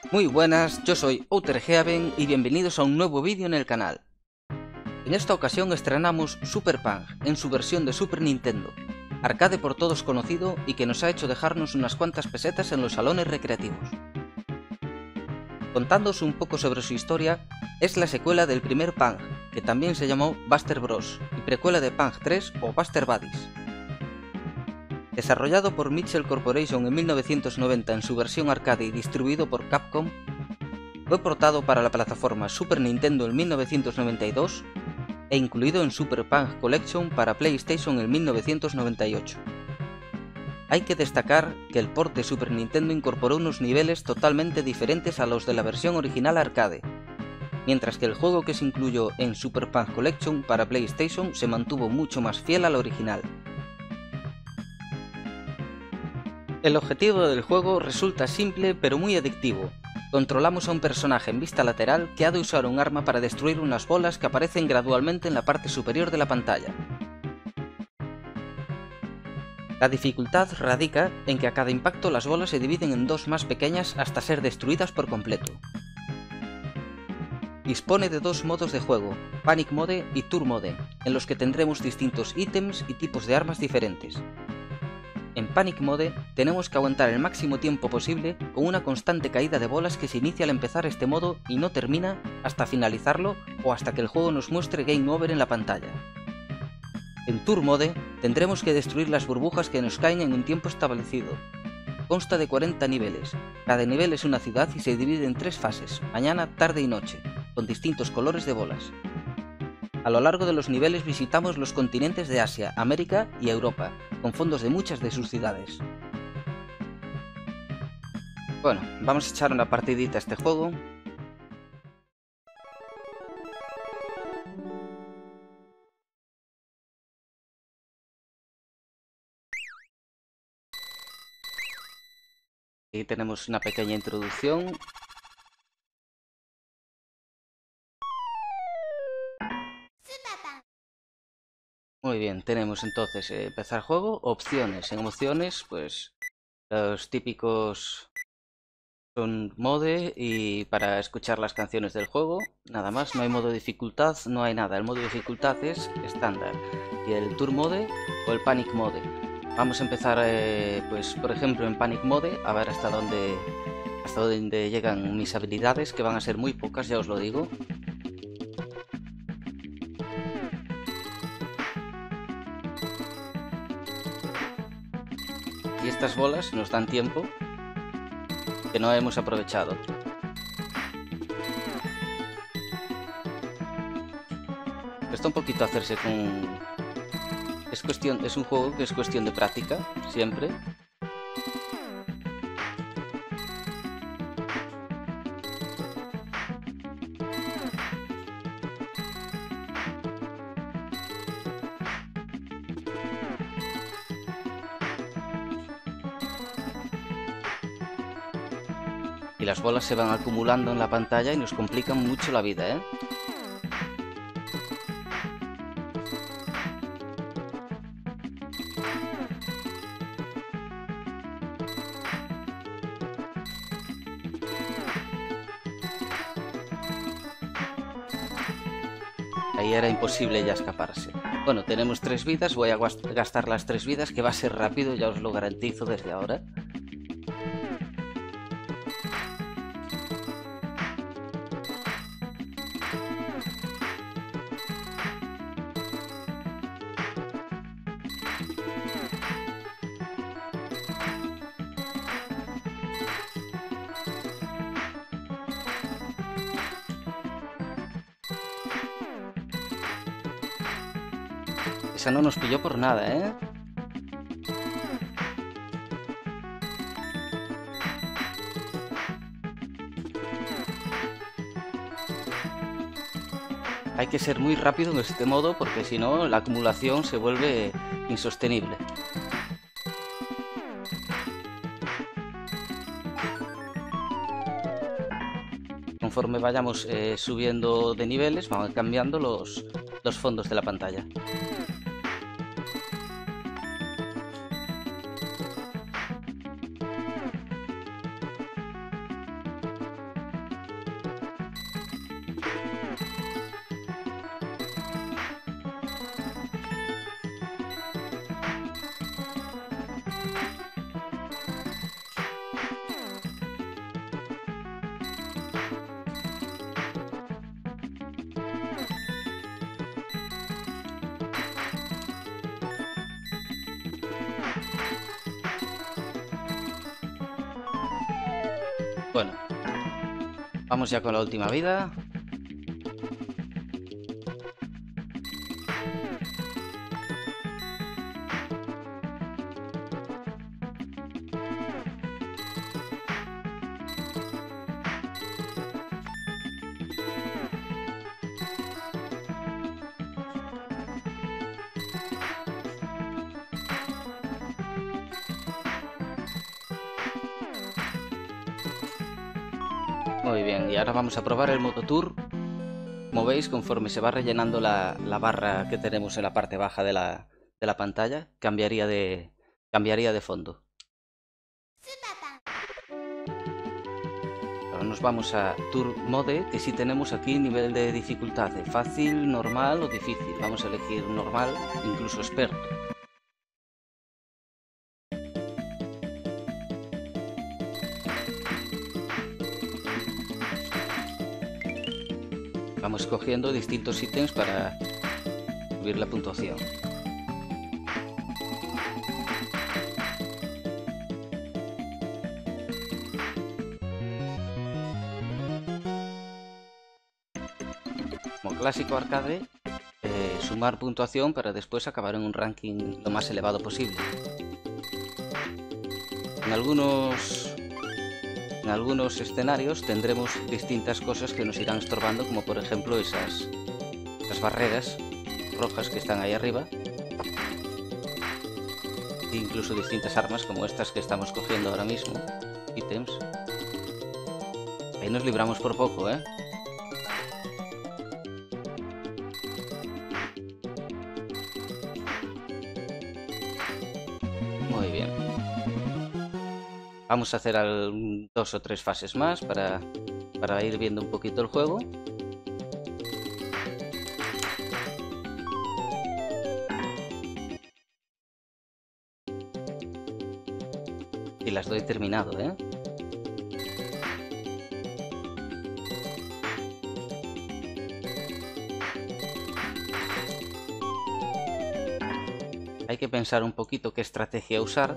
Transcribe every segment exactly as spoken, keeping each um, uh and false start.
Muy buenas, yo soy OuterGeaven y bienvenidos a un nuevo vídeo en el canal. En esta ocasión estrenamos Super Punk en su versión de Super Nintendo, arcade por todos conocido y que nos ha hecho dejarnos unas cuantas pesetas en los salones recreativos. Contándoos un poco sobre su historia, es la secuela del primer Punk, que también se llamó Buster Bros, y precuela de Punk tres o Buster Buddies. Desarrollado por Mitchell Corporation en mil novecientos noventa en su versión arcade y distribuido por Capcom, fue portado para la plataforma Super Nintendo en mil novecientos noventa y dos e incluido en Super Punk Collection para PlayStation en mil novecientos noventa y ocho. Hay que destacar que el port de Super Nintendo incorporó unos niveles totalmente diferentes a los de la versión original arcade, mientras que el juego que se incluyó en Super Punk Collection para PlayStation se mantuvo mucho más fiel al original. El objetivo del juego resulta simple pero muy adictivo. Controlamos a un personaje en vista lateral que ha de usar un arma para destruir unas bolas que aparecen gradualmente en la parte superior de la pantalla. La dificultad radica en que a cada impacto las bolas se dividen en dos más pequeñas hasta ser destruidas por completo. Dispone de dos modos de juego, Panic Mode y Tour Mode, en los que tendremos distintos ítems y tipos de armas diferentes. En Panic Mode tenemos que aguantar el máximo tiempo posible con una constante caída de bolas que se inicia al empezar este modo y no termina hasta finalizarlo o hasta que el juego nos muestre Game Over en la pantalla. En Tour Mode tendremos que destruir las burbujas que nos caen en un tiempo establecido. Consta de cuarenta niveles, cada nivel es una ciudad y se divide en tres fases, mañana, tarde y noche, con distintos colores de bolas. A lo largo de los niveles visitamos los continentes de Asia, América y Europa, con fondos de muchas de sus ciudades. Bueno, vamos a echar una partidita a este juego. Aquí tenemos una pequeña introducción. Muy bien, tenemos entonces eh, empezar juego, opciones. En opciones, pues los típicos son mode y para escuchar las canciones del juego, nada más, no hay modo de dificultad, no hay nada. El modo de dificultad es estándar y el Tour Mode o el Panic Mode. Vamos a empezar, eh, pues por ejemplo en Panic Mode, a ver hasta dónde, hasta dónde llegan mis habilidades, que van a ser muy pocas, ya os lo digo. Y estas bolas nos dan tiempo que no hemos aprovechado. Cuesta un poquito hacerse con... Es cuestión, es un juego que es cuestión de práctica, siempre. Y las bolas se van acumulando en la pantalla y nos complican mucho la vida, ¿eh? Ahí era imposible ya escaparse. Bueno, tenemos tres vidas, voy a gastar las tres vidas, que va a ser rápido, ya os lo garantizo desde ahora. Esa no nos pilló por nada, ¿eh? Hay que ser muy rápido en este modo porque si no la acumulación se vuelve insostenible. Conforme vayamos eh, subiendo de niveles, van cambiando los, los fondos de la pantalla. Bueno, vamos ya con la última vida. Muy bien, y ahora vamos a probar el modo tour. Como veis, conforme se va rellenando la, la barra que tenemos en la parte baja de la, de la pantalla, cambiaría de, cambiaría de fondo. Ahora nos vamos a Tour Mode, que sí tenemos aquí nivel de dificultad de fácil, normal o difícil. Vamos a elegir normal, incluso experto. Vamos escogiendo distintos ítems para subir la puntuación. Como clásico arcade, eh, sumar puntuación para después acabar en un ranking lo más elevado posible. En algunos, en algunos escenarios tendremos distintas cosas que nos irán estorbando, como por ejemplo esas, esas barreras rojas que están ahí arriba. E incluso distintas armas como estas que estamos cogiendo ahora mismo, ítems. Ahí nos libramos por poco, ¿eh? Muy bien. Vamos a hacer al, dos o tres fases más para, para ir viendo un poquito el juego. Y las doy terminado, ¿eh? Hay que pensar un poquito qué estrategia usar.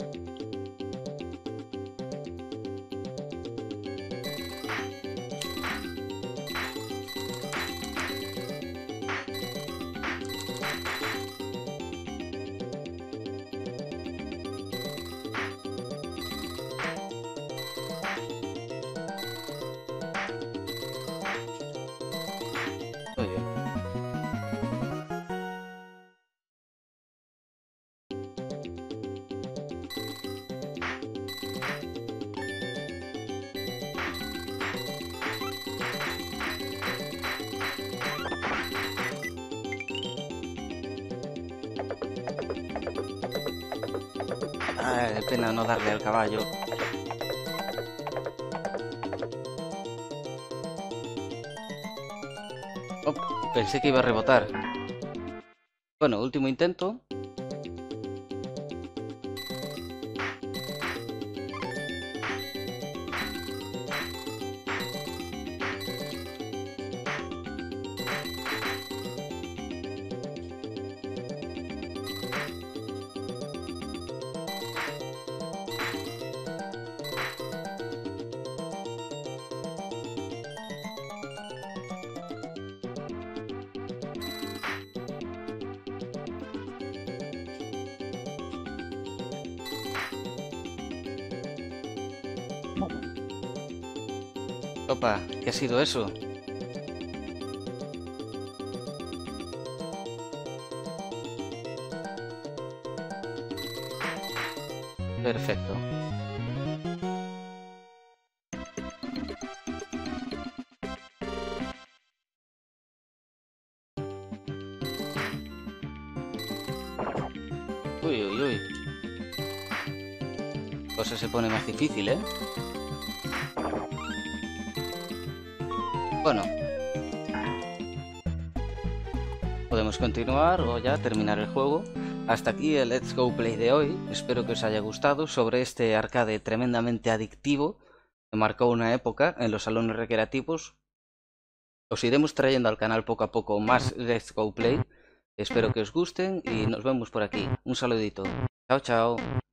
Muy bien. Ah, qué pena no darle al caballo. Oh, pensé que iba a rebotar. Bueno, último intento. Opa, ¿qué ha sido eso? Perfecto. Uy, uy, uy. La cosa se pone más difícil, ¿eh? Bueno. Podemos continuar o ya terminar el juego. Hasta aquí el Let's Go Play de hoy. Espero que os haya gustado sobre este arcade tremendamente adictivo que marcó una época en los salones recreativos. Os iremos trayendo al canal poco a poco más Let's Go Play. Espero que os gusten y nos vemos por aquí. Un saludito. Chao, chao.